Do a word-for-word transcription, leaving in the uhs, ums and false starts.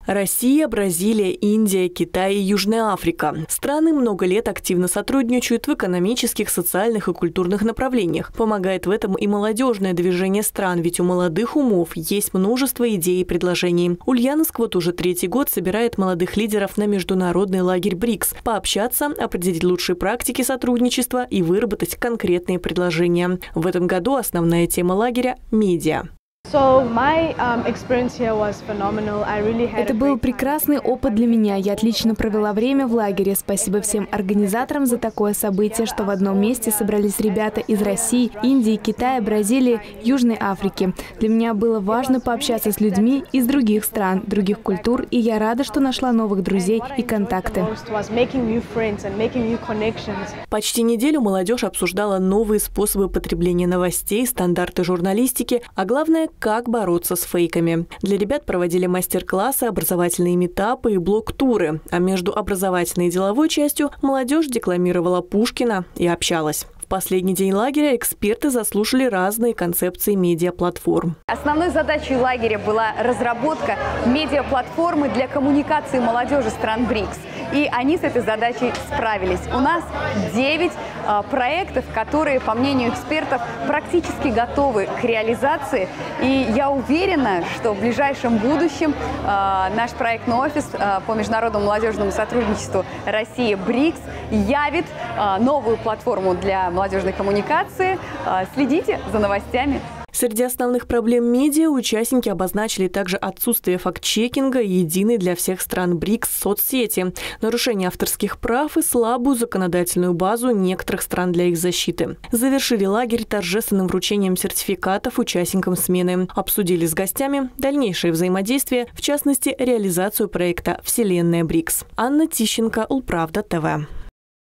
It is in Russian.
Россия, Бразилия, Индия, Китай и Южная Африка. Страны много лет активно сотрудничают в экономических, социальных и культурных направлениях. Помогает в этом и молодежное движение стран, ведь у молодых умов есть множество идей и предложений. Ульяновск вот уже третий год собирает молодых лидеров на международный лагерь БРИКС. Пообщаться, определить лучшие практики сотрудничества и выработать конкретные предложения. В этом году основная тема лагеря – медиа. Это был прекрасный опыт для меня. Я отлично провела время в лагере. Спасибо всем организаторам за такое событие, что в одном месте собрались ребята из России, Индии, Китая, Бразилии, Южной Африки. Для меня было важно пообщаться с людьми из других стран, других культур, и я рада, что нашла новых друзей и контакты. Почти неделю молодежь обсуждала новые способы потребления новостей, стандарты журналистики, а главное – как бороться с фейками. Для ребят проводили мастер-классы, образовательные митапы и блог-туры. А между образовательной и деловой частью молодежь декламировала Пушкина и общалась. В последний день лагеря эксперты заслушали разные концепции медиаплатформ. Основной задачей лагеря была разработка медиаплатформы для коммуникации молодежи стран БРИКС. И они с этой задачей справились. У нас девять а, проектов, которые, по мнению экспертов, практически готовы к реализации. И я уверена, что в ближайшем будущем а, наш проектный офис а, по международному молодежному сотрудничеству Россия БРИКС явит а, новую платформу для молодежной коммуникации. А, следите за новостями. Среди основных проблем медиа участники обозначили также отсутствие факт-чекинга и единой для всех стран БРИКС соцсети, нарушение авторских прав и слабую законодательную базу некоторых стран для их защиты. Завершили лагерь торжественным вручением сертификатов участникам смены. Обсудили с гостями дальнейшее взаимодействие, в частности, реализацию проекта «Вселенная БРИКС». Анна Тищенко, Улправда ТВ.